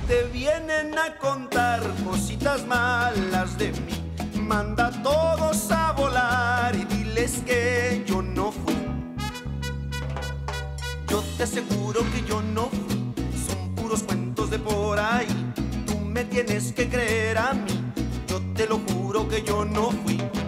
te vienen a contar cositas malas de mí, manda a todos a volar y diles que yo no fui. Yo te aseguro que yo no fui, son puros cuentos de por ahí. Tú me tienes que creer a mí, yo te lo juro que yo no fui.